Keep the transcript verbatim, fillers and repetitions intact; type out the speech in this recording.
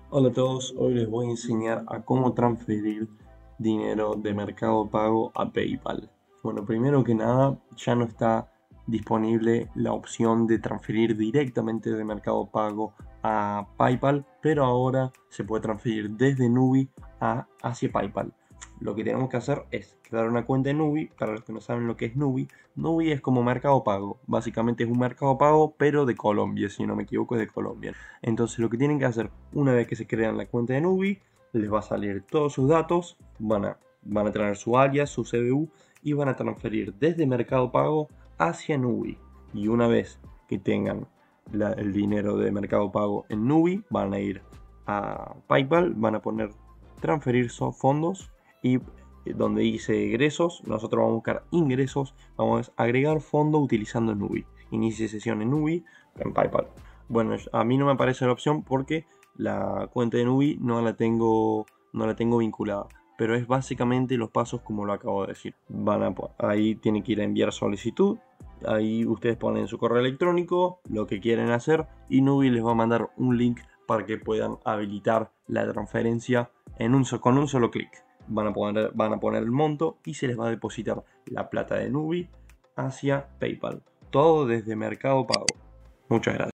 Hola a todos, hoy les voy a enseñar a cómo transferir dinero de Mercado Pago a PayPal. Bueno, primero que nada, ya no está disponible la opción de transferir directamente de Mercado Pago a PayPal, pero ahora se puede transferir desde Nubi a, hacia PayPal. Lo que tenemos que hacer es crear una cuenta en Nubi. Para los que no saben lo que es Nubi, Nubi es como Mercado Pago. Básicamente es un Mercado Pago, pero de Colombia, si no me equivoco, es de Colombia. Entonces lo que tienen que hacer una vez que se crean la cuenta de Nubi, les va a salir todos sus datos, van a, van a tener su alias, su C B U y van a transferir desde Mercado Pago hacia Nubi. Y una vez que tengan la, el dinero de Mercado Pago en Nubi, van a ir a PayPal, van a poner transferir fondos y donde dice egresos, nosotros vamos a buscar ingresos, vamos a agregar fondo utilizando Nubi. Inicie sesión en Nubi, en PayPal. Bueno, a mí no me aparece la opción porque la cuenta de Nubi no la tengo, no la tengo vinculada. Pero es básicamente los pasos como lo acabo de decir. Van a, ahí tienen que ir a enviar solicitud. Ahí ustedes ponen su correo electrónico, lo que quieren hacer y Nubi les va a mandar un link para que puedan habilitar la transferencia en un, con un solo clic. Van a, poner, van a poner el monto y se les va a depositar la plata de Nubi hacia PayPal. Todo desde Mercado Pago. Muchas gracias.